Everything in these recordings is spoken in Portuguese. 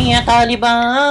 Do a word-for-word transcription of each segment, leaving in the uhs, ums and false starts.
Quem é Talibã?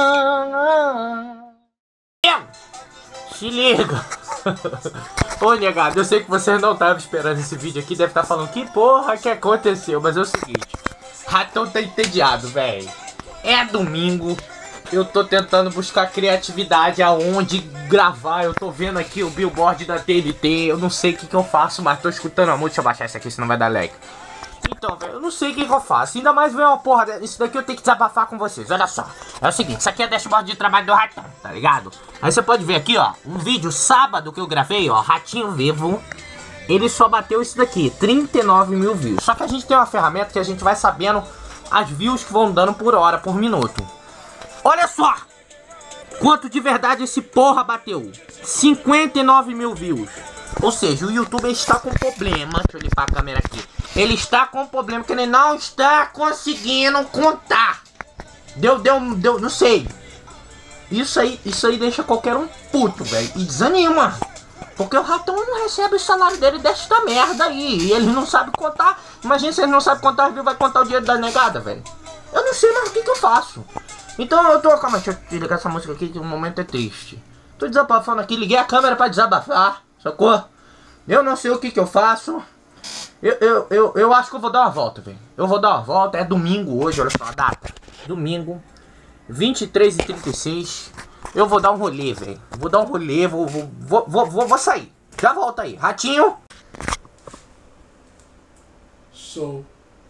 Se liga. Ô, negado, eu sei que vocês não estavam esperando esse vídeo aqui. Deve estar falando, que porra que aconteceu? Mas é o seguinte, Ratão tá entediado, velho. É domingo. Eu tô tentando buscar criatividade aonde gravar. Eu tô vendo aqui o billboard da T N T. Eu não sei o que que eu faço, mas tô escutando a música. Deixa eu baixar isso aqui, senão vai dar lag. Então, velho, eu não sei o que que eu faço. Ainda mais ver uma porra. Isso daqui eu tenho que desabafar com vocês. Olha só. É o seguinte, isso aqui é dashboard de trabalho do Ratão, tá ligado? Aí você pode ver aqui, ó, um vídeo sábado que eu gravei, ó, Ratinho Vivo. Ele só bateu isso daqui, trinta e nove mil views. Só que a gente tem uma ferramenta que a gente vai sabendo as views que vão dando por hora, por minuto. Olha só quanto de verdade esse porra bateu. cinquenta e nove mil views. Ou seja, o YouTube está com problema. Deixa eu limpar a câmera aqui. Ele está com problema que ele não está conseguindo contar. Deu, deu, deu, não sei. Isso aí, isso aí deixa qualquer um puto, velho. E desanima. Porque o Ratão não recebe o salário dele desta merda aí. E ele não sabe contar. Imagina se ele não sabe contar, ele vai contar o dinheiro da negada, velho. Eu não sei mais o que que eu faço. Então eu tô... Calma, deixa eu desligar essa música aqui que o momento é triste. Tô desabafando aqui, liguei a câmera pra desabafar. Sacou? Eu não sei o que que eu faço. Eu, eu, eu, eu acho que eu vou dar uma volta, velho. Eu vou dar uma volta. É domingo hoje, olha só a data. Domingo, vinte e três e trinta e seis. Eu vou dar um rolê, velho. Vou dar um rolê, vou, vou, vou, vou, vou, vou sair. Já volta aí. Ratinho. Show.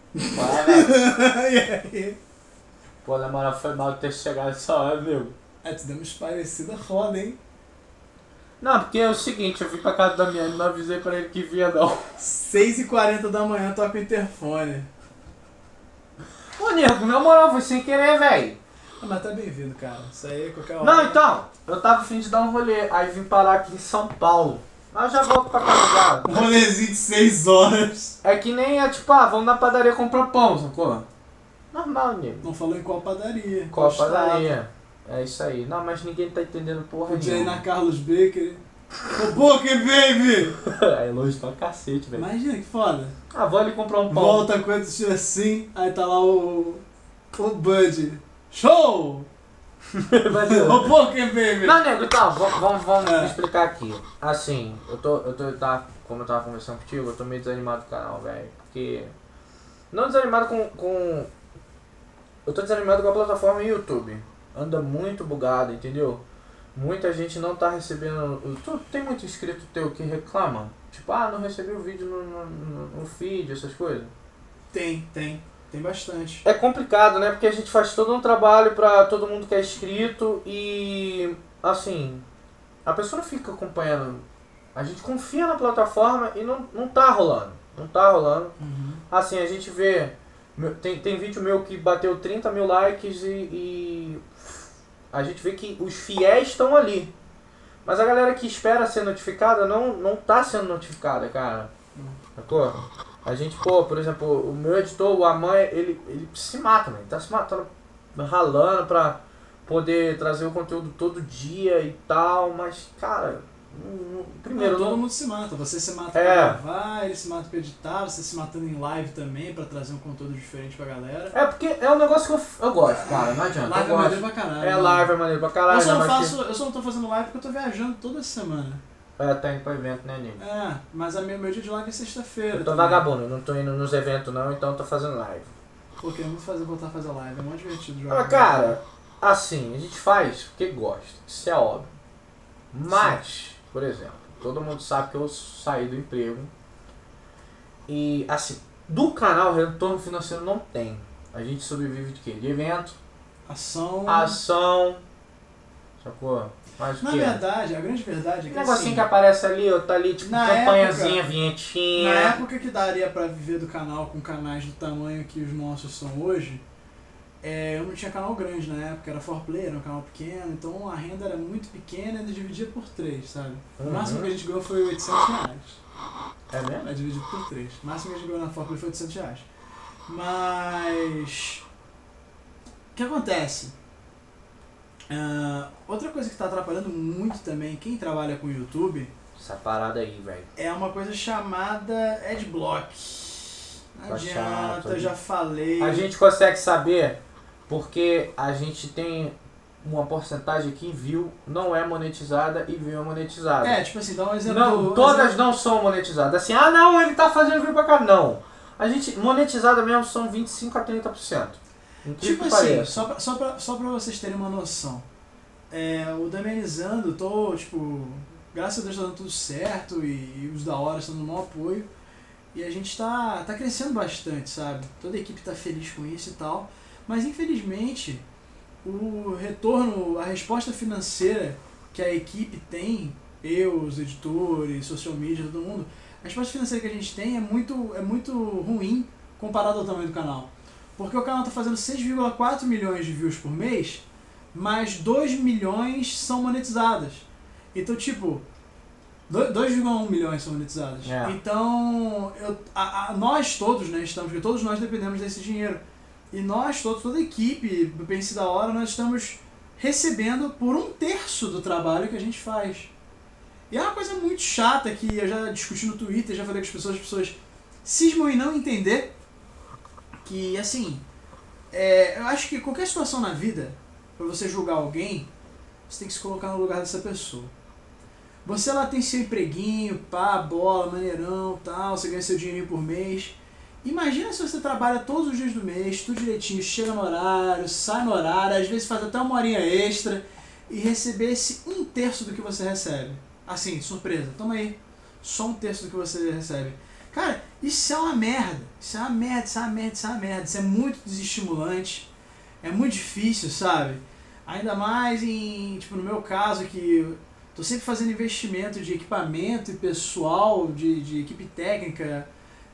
Vai, pô, na moral, foi mal ter chegado essa hora, meu. É, tu deu uma esparecida foda, hein? Não, porque é o seguinte, eu vim pra casa da minha, não avisei pra ele que vinha, não. seis e quarenta da manhã, toca o interfone. Ô, nego, na moral, foi sem querer, velho. Ah, mas tá bem-vindo, cara. Isso aí, qualquer hora. Não, então, eu tava a fim de dar um rolê, aí vim parar aqui em São Paulo. Mas eu já volto pra casa já. Um rolezinho de seis horas. É que nem é tipo, ah, vamos na padaria comprar pão, sacou? Normal, nego. Não falou em qual padaria. Qual estado. padaria? É isso aí. Não, mas ninguém tá entendendo porra Podia ir nenhuma. na Carlos Baker. Ô, Poker Baby! É longe pra cacete, velho. Imagina que foda. Ah, vou ali comprar um pão. Volta quando estiver assim, aí tá lá o... o Bud. Show! Ô, Poker Baby! Não, nego, então, vamos, vamos, vamos É. explicar aqui. Assim, eu tô, eu tô, tá, como eu tava conversando contigo, eu tô meio desanimado com o canal, velho. Porque... Não desanimado com, com... Eu tô desanimado com a plataforma YouTube. Anda muito bugado, entendeu? Muita gente não tá recebendo... Tu tem muito inscrito teu que reclama? Tipo, ah, não recebi o vídeo no, no, no feed, essas coisas. Tem, tem. Tem bastante. É complicado, né? Porque a gente faz todo um trabalho pra todo mundo que é inscrito e... Assim... A pessoa não fica acompanhando. A gente confia na plataforma e não, não tá rolando. Não tá rolando. Uhum. Assim, a gente vê... Tem, tem vídeo meu que bateu trinta mil likes e... e a gente vê que os fiéis estão ali. Mas a galera que espera ser notificada não, não tá sendo notificada, cara. Sacou? A gente, pô, por exemplo, o meu editor, o Aman, ele, ele se mata, mano. Ele tá se matando, ralando pra poder trazer o conteúdo todo dia e tal. Mas, cara, não, não, primeiro... Não, todo não, mundo se mata. Você se mata É. pra gravar, ele se mata pra editar, você se matando em live também pra trazer um conteúdo diferente pra galera. É porque é um negócio que eu, eu gosto, cara. Não adianta. Live eu é gosto. maneiro pra caralho. É, né? live é maneiro pra caralho. Eu só, não né, mas faço, eu só não tô fazendo live porque eu tô viajando toda semana. que- É, tá indo pra evento, né, Nico? É, mas a meu, meu dia de live é sexta-feira. Eu tô também. vagabundo, não tô indo nos eventos não, então eu tô fazendo live. Pô, queria muito fazer, voltar a fazer live, é muito divertido jogar. Ah, cara, assim, a gente faz porque gosta, isso é óbvio. Mas, por exemplo, todo mundo sabe que eu saí do emprego. E, assim, do canal retorno financeiro não tem. A gente sobrevive de quê? De evento, Ação. ação, sacou? Mas o Na quê? verdade, a grande verdade é Um que negocinho assim, que aparece ali, ó, tá ali, tipo, Na campanhazinha, época- vinhetinha. na época que daria pra viver do canal com canais do tamanho que os nossos são hoje, é, eu não tinha canal grande na época, era four play, era um canal pequeno, então a renda era muito pequena e dividia por três, sabe? O Uhum. máximo que a gente ganhou foi oitocentos reais. É mesmo? É dividido por três. O máximo que a gente ganhou na four play foi oitocentos reais. Mas... O que acontece? Ah, outra coisa que está atrapalhando muito também quem trabalha com YouTube Essa parada aí, velho. é uma coisa chamada Adblock. Não Tá adianta, chato, eu já falei. A gente consegue saber Porque a gente tem uma porcentagem que view não é monetizada e view é monetizada. É, tipo assim, dá um exemplo. Não, do, todas exemplo... não são monetizadas. Assim, ah não, ele tá fazendo view pra cá. Não. A gente, monetizada mesmo são vinte e cinco a trinta por cento. Tipo assim, só pra, só, pra, só pra vocês terem uma noção. É, o Damianizando, tô, tipo, graças a Deus tá dando tudo certo e, e os da hora estão dando um apoio. E a gente tá, tá crescendo bastante, sabe? Toda a equipe tá feliz com isso e tal. Mas infelizmente, o retorno, a resposta financeira que a equipe tem, eu, os editores, social media, todo mundo, a resposta financeira que a gente tem é muito, é muito ruim comparado ao tamanho do canal. Porque o canal tá fazendo seis vírgula quatro milhões de views por mês, mas dois milhões são monetizadas. Então, tipo, dois vírgula um milhões são monetizadas. É. Então, eu, a, a, nós todos, né, estamos, porque todos nós dependemos desse dinheiro. E nós todos, toda a equipe do Pense da Hora, nós estamos recebendo por um terço do trabalho que a gente faz. E é uma coisa muito chata que eu já discuti no Twitter, já falei com as pessoas, as pessoas cismam em não entender que, assim, é, eu acho que qualquer situação na vida, pra você julgar alguém, você tem que se colocar no lugar dessa pessoa. Você lá tem seu empreguinho, pá, bola, maneirão, tal, você ganha seu dinheirinho por mês. Imagina se você trabalha todos os dias do mês, tudo direitinho, chega no horário, sai no horário, às vezes faz até uma horinha extra e recebesse um terço do que você recebe. Assim, surpresa, toma aí, só um terço do que você recebe. Cara, isso é uma merda, isso é uma merda, isso é uma merda, isso é uma merda, isso é muito desestimulante, é muito difícil, sabe? Ainda mais em, tipo, no meu caso, que eu tô sempre fazendo investimento de equipamento e pessoal, de, de equipe técnica.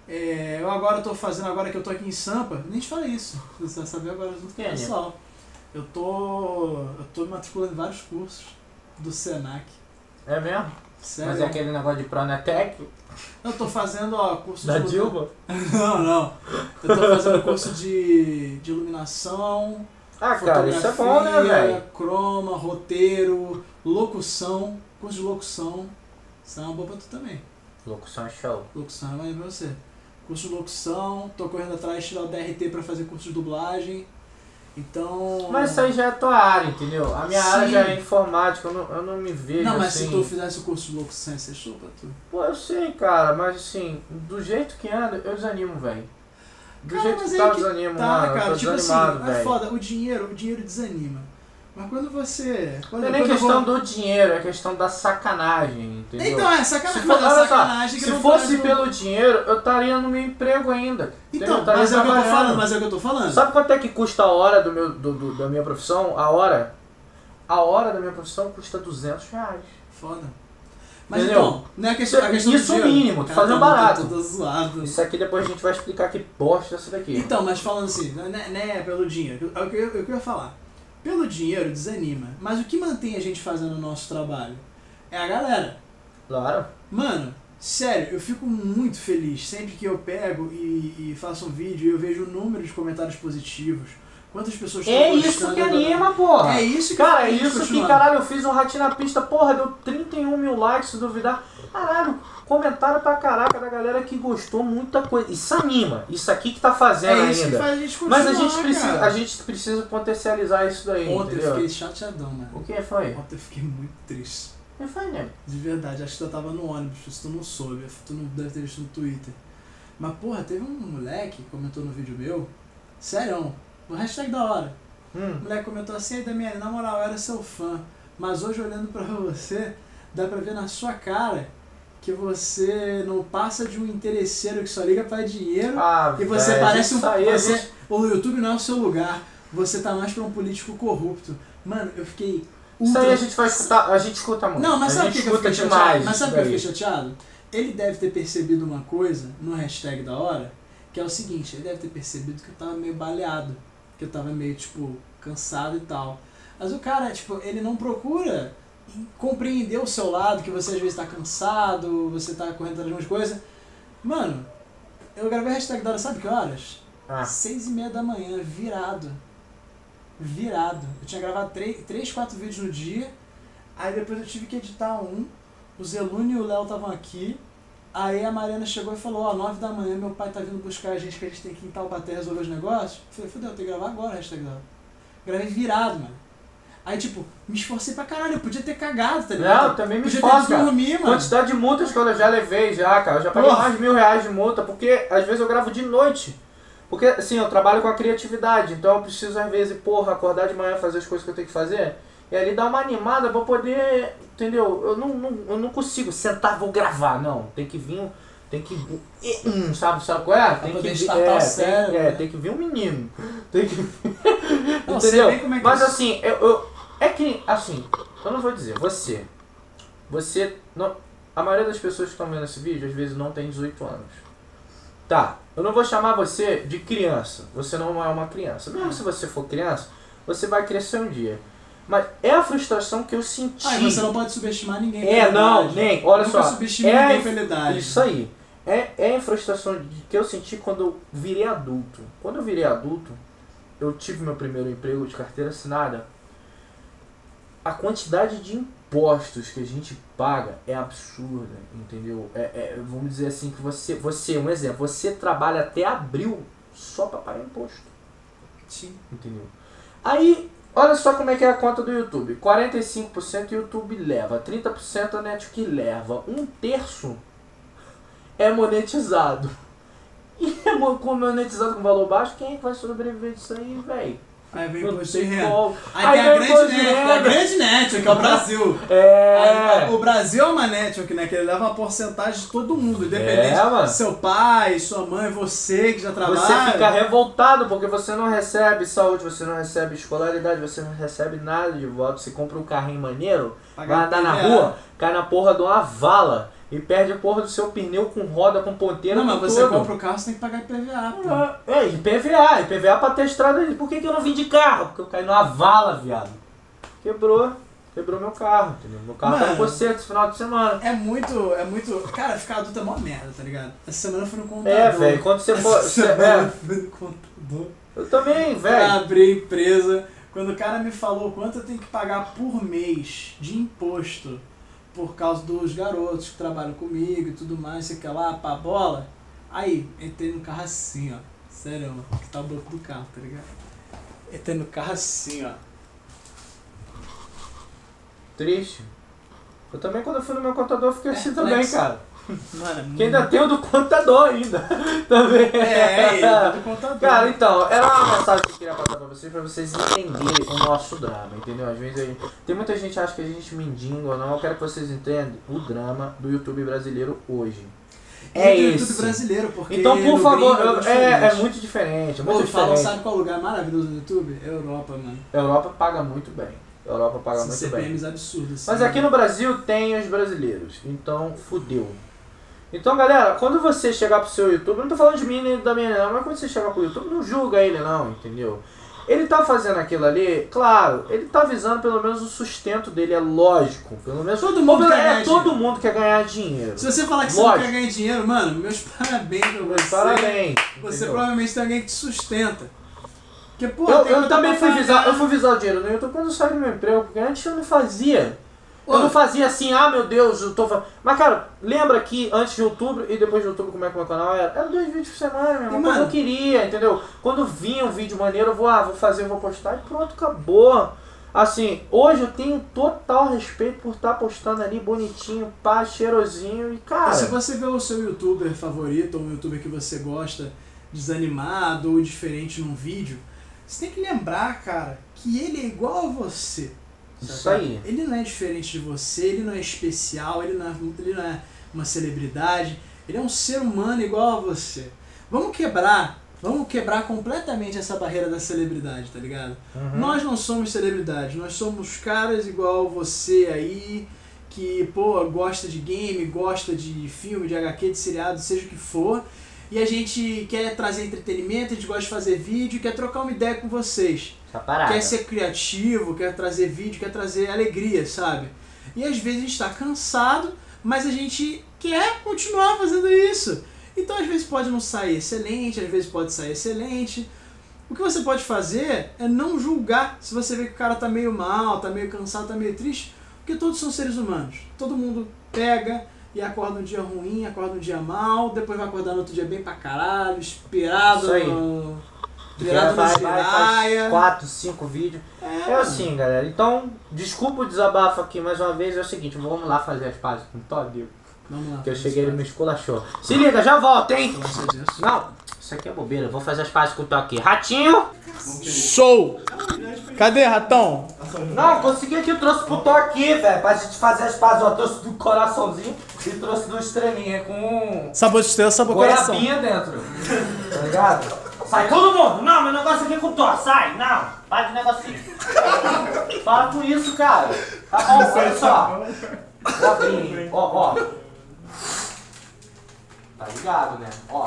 É, eu agora tô fazendo, agora que eu tô aqui em Sampa, nem te falei isso, você vai saber agora junto com o pessoal. Eu tô, eu tô me matriculando em vários cursos do Senac. É mesmo? Sério? Mas é aquele negócio de Pronatec? Eu tô fazendo, ó, curso Da de... Dilma? Não, não. Eu tô fazendo curso de, de iluminação, Ah, cara, isso é bom, né, velho? croma, roteiro, locução, curso de locução. Isso é uma boa pra tu também. Locução é show. Locução é mais pra você. Curso de locução, tô correndo atrás de tirar o D R T pra fazer curso de dublagem. Então... Mas isso aí já é a tua área, entendeu? A minha Sim. área já é informática, eu não, eu não me vejo Não, mas assim... se tu fizesse o curso de locução, ia ser show pra tu. Pô, eu sei, cara, mas assim, do jeito que anda, eu desanimo, velho. Do Cara, jeito mas que aí tá, eu que desanimo, tá, mano. cara, Eu tô tipo desanimado, assim, é velho. foda, o dinheiro, o dinheiro desanima. Mas quando você... Quando, Não é nem quando eu questão vou... do dinheiro, é questão da sacanagem, entendeu? Então, é sacanagem, Se, mas for, é olha só, sacanagem que se não fosse faz o- pelo dinheiro, eu estaria no meu emprego ainda. entendeu? Eu Então, estaria mas é o que eu tô trabalhando. falando, mas é o que eu tô falando. Sabe quanto é que custa a hora do meu, do, do- da minha profissão? A hora? A hora da minha profissão custa duzentos reais. Foda. Mas Entendeu? então, não é questão, a questão Isso do é o dinheiro. mínimo, tô Cara, fazendo tá muito- barato. tô- tô zoado. Isso aqui depois a gente vai explicar que bosta é essa daqui. Então, mas falando assim, não é, não é pelo dinheiro, é o que eu, é o que eu ia falar. Pelo dinheiro desanima, mas o que mantém a gente fazendo o nosso trabalho é a galera. Claro. Mano, sério, eu fico muito feliz sempre que eu pego e, e faço um vídeo e eu vejo o número de comentários positivos. Quantas pessoas estão É gostando isso que da- anima, porra. É isso que Cara, é faz a gente isso que, continuar. caralho, eu fiz um ratinho na pista, porra, deu trinta e um mil likes, se duvidar. Caralho, comentário pra caraca da galera que gostou, muita coisa. Isso anima, isso aqui que tá fazendo É isso ainda. que faz a gente continuar, Mas a gente, precisa, cara. a gente precisa potencializar isso daí, Ontem entendeu? eu fiquei chateadão, mano. O que foi? Ontem eu fiquei muito triste. O que foi, né? De verdade, acho que tu tava no ônibus, se tu não soube, tu não deve ter visto no Twitter. Mas porra, teve um moleque que comentou no vídeo meu, sério, no hashtag da hora. Hum. O moleque comentou assim, aí Damiani, na moral, eu era seu fã, mas hoje olhando pra você, dá pra ver na sua cara que você não passa de um interesseiro que só liga pra dinheiro Ah, e você velho, parece um... isso aí, a Você, gente- o YouTube não é o seu lugar, você tá mais pra um político corrupto. Mano, eu fiquei... Isso ultra- aí a gente vai escutar, a gente escuta muito. Não, mas a sabe por gente que que eu escuta fiquei demais. chateado? Mas sabe por que eu isso fiquei chateado? Ele deve ter percebido uma coisa no hashtag da hora, que é o seguinte, ele deve ter percebido que eu tava meio baleado, que eu tava meio, tipo, cansado e tal. Mas o cara, tipo, ele não procura compreender o seu lado, que você às vezes tá cansado, você tá correndo atrás de umas coisas. Mano, eu gravei a hashtag da hora, sabe que horas? Ah. Seis e meia da manhã, virado. Virado. Eu tinha gravado três, três, quatro vídeos no dia, aí depois eu tive que editar um, o Zelune e o Léo estavam aqui, aí a Mariana chegou e falou, ó, nove da manhã meu pai tá vindo buscar a gente, que a gente tem que ir em Taubaté resolver os negócios. Eu falei, fudeu, eu tenho que gravar agora a hashtag da hora. Gravei virado, mano. Aí, tipo, me esforcei pra caralho, eu podia ter cagado, tá ligado? Não, eu também me podia esforço, ter cara. dormir, mano. Quantidade de multas que eu já levei já, cara. Eu já paguei Porra. mais de mil reais de multa, porque às vezes eu gravo de noite. Porque, assim, eu trabalho com a criatividade, então eu preciso, às vezes, porra, acordar de manhã, fazer as coisas que eu tenho que fazer, e ali dar uma animada pra poder, entendeu? Eu não, não, eu não consigo sentar, vou gravar, não. Tem que vir, tem que, hum, sabe, sabe qual é? Tem poder que vir, startar é, o tem, cérebro, é, né? tem que vir um menino. Tem que Não, sei entendeu? bem como é que Mas é. assim, eu, eu, é que, assim, eu não vou dizer, você, você, não, a maioria das pessoas que estão vendo esse vídeo, às vezes não tem dezoito anos. Tá, eu não vou chamar você de criança, você não é uma criança. Mesmo se você for criança, você vai crescer um dia. Mas é a frustração que eu senti. Ah, e você não pode subestimar ninguém É, pela não, idade. nem, olha Nunca só. subestime É ninguém pela idade. Isso aí. É, é a frustração de- que eu senti quando eu virei adulto. Quando eu virei adulto, eu tive meu primeiro emprego de carteira assinada. A quantidade de impostos que a gente paga é absurda, entendeu? É, é, vamos dizer assim, que você, você, um exemplo, você trabalha até abril só para pagar imposto, Sim. entendeu? Aí, olha só como é que é a conta do YouTube. quarenta e cinco por cento o YouTube leva, trinta por cento a Netflix leva, um terço é monetizado. E é mo- como é monetizado com valor baixo, quem é que vai sobreviver disso aí, velho? Aí vem Não imposto de tem renda. como. Aí, Aí tem a vem grande imposto de net, renda. a grande network, que é o Brasil. É. A- O Brasil é uma network, né? Que ele leva uma porcentagem de todo mundo, independente É, mano. de seu pai, sua mãe, você que já trabalha. Você fica revoltado porque você não recebe saúde, você não recebe escolaridade, você não recebe nada de volta. Você compra um carrinho maneiro, Pagar vai andar na P V A. rua, cai na porra de uma vala e perde a porra do seu pneu com roda, com ponteira, Não, mas com você tudo. compra o carro, você tem que pagar I P V A, pô. É, e P V A, e P V A pra ter estrada. Por que, que eu não vim de carro? Porque eu caí numa vala, viado. Quebrou. Quebrou meu carro, entendeu? Meu carro tá Mano. em conserto esse final de semana. É muito, é muito... Cara, ficar adulto é mó merda, tá ligado? Essa semana eu fui no contador. É, velho, quando você for. Essa Você, semana eu é, fui no contador. eu também, Pra velho. abrir a empresa. Quando o cara me falou quanto eu tenho que pagar por mês de imposto por causa dos garotos que trabalham comigo e tudo mais, sei que lá, pá, bola. Aí, entrei no carro assim, ó. Sério, mano, que tá o banco do carro, tá ligado? Entrei no carro assim, ó. Triste. Eu também, quando eu fui no meu contador, eu fiquei assim também, Perplexo. cara. Mano, é Porque ainda tem o do contador ainda. Também. É, ele tá do contador. Cara, então, era uma mensagem que eu queria passar pra vocês, pra vocês entenderem o nosso drama, entendeu? Às vezes aí, tem muita gente que acha que a gente mendiga ou não. Eu quero que vocês entendam o drama do YouTube brasileiro hoje. É E do esse. YouTube brasileiro, porque Então, por no favor, gringo eu- é, é, é diferente. muito diferente. É Pô, muito falam, diferente. sabe qual lugar maravilhoso no YouTube? Europa, mano. A Europa paga muito bem. A Europa paga muito bem. C P Ms absurdos. assim. Mas aqui no Brasil tem os brasileiros, então fudeu. Então, galera, quando você chegar pro seu YouTube, eu não tô falando de mim nem da minha não, mas quando você chegar pro YouTube, não julga ele não, entendeu? Ele tá fazendo aquilo ali, claro, ele tá visando pelo menos o sustento dele, é lógico. Pelo menos Todo mundo quer é, ganhar todo dinheiro. mundo quer ganhar dinheiro. Se você falar que você Lógico. não quer ganhar dinheiro, mano, meus parabéns pra Meus você. parabéns. Você entendeu? provavelmente tem alguém que te sustenta. Porque, pô, Eu, tem eu conta também pra fui visar, pagar. eu fui visar o dinheiro no YouTube quando eu saí do meu emprego, porque antes eu não fazia. Pô, Eu não fazia assim, ah meu Deus, eu tô fazendo. Mas cara, lembra que antes de outubro e depois de outubro como é que o meu canal era? Era dois vídeos por semana, meu irmão. E, Quando mano- eu queria, entendeu? Quando vinha um vídeo maneiro, eu vou, ah, vou fazer, eu vou postar e pronto, acabou. Assim, hoje eu tenho total respeito por estar postando ali bonitinho, pá, cheirosinho e cara. Se você vê o seu youtuber favorito, ou um youtuber que você gosta, desanimado ou diferente num vídeo, você tem que lembrar, cara, que ele é igual a você. Isso sabe? aí. Ele não é diferente de você, ele não é especial, ele não é, ele não é uma celebridade, ele é um ser humano igual a você. Vamos quebrar, vamos quebrar completamente essa barreira da celebridade, tá ligado? Uhum. Nós não somos celebridades, nós somos caras igual você aí, que, pô, gosta de game, gosta de filme, de H Q, de seriado, seja o que for, e a gente quer trazer entretenimento, a gente gosta de fazer vídeo, quer trocar uma ideia com vocês. Essa parada. Quer ser criativo, quer trazer vídeo, quer trazer alegria, sabe? E às vezes a gente tá cansado, mas a gente quer continuar fazendo isso. Então às vezes pode não sair excelente, às vezes pode sair excelente. O que você pode fazer é não julgar se você vê que o cara tá meio mal, tá meio cansado, tá meio triste, porque todos são seres humanos. Todo mundo pega e acorda um dia ruim, acorda um dia mal, depois vai acordar no outro dia bem pra caralho, inspirado Isso aí. no... Virado no giraia. quatro, cinco vídeos. É. é assim, galera. Então, desculpa o desabafo aqui mais uma vez. É o seguinte, vamos lá fazer as pazes com o Todd. Vamos lá. Que eu cheguei, ele me esculachou. Se liga, já volto, hein? Disso. Não, isso aqui é bobeira. Eu vou fazer as pazes com o Todd aqui. Ratinho! Show! Cadê, ratão? Não, consegui aqui, eu trouxe pro Thor aqui, velho, pra gente fazer as pazes. Eu trouxe do coraçãozinho e trouxe do estrelinha com Sabor de estrela, sabor coração. goiabinha dentro. Tá ligado? Sai todo mundo! Não, meu negócio aqui é com o Thor, sai! Não! Para de negocinho! Para com isso, cara! Tá bom, olha só! Goiabinha, ó, ó! Tá ligado, né? Ó!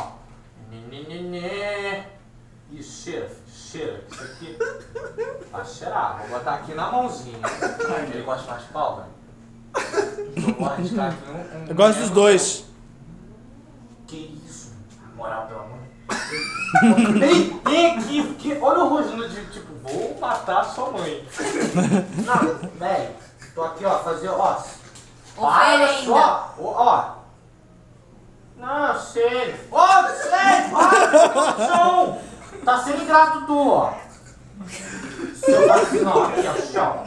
Isso, cheira, cheira. Isso aqui. Vai cheirar. Vou botar aqui na mãozinha. Ele gosta mais de pau, velho? Eu vou arriscar aqui um, um Eu gosto dos dois. Que isso? Moral, pelo amor. Vem, vem aqui, porque olha o rostinho de tipo, vou matar sua mãe. Não, velho. Tô aqui, ó, fazer, ó. Para só, ó. ó. Não, sério. Ô, sério, para, chão. Tá sendo ingrato tu, ó. Seu vacilão, aqui, ó, chão.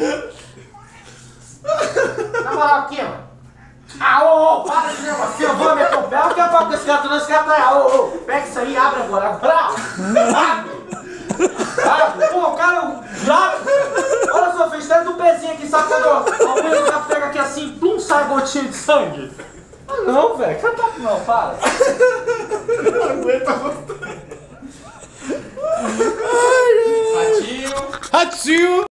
Na moral aqui, mano. Ah, ô, ô, para de negócio. Eu vou meter o pé, o que é pau com esse gato não escapa aí. Ô, ô, pega isso aí, abre agora. Agora. Abre. Abre. Pô, o cara, abre. Olha só, fez até do pezinho aqui, sabe quando o gato pega aqui assim, pum, sai gotinha de sangue. Ah, não, velho. Canta não, para. Não aguenta voltar. Ratinho. Ratinho!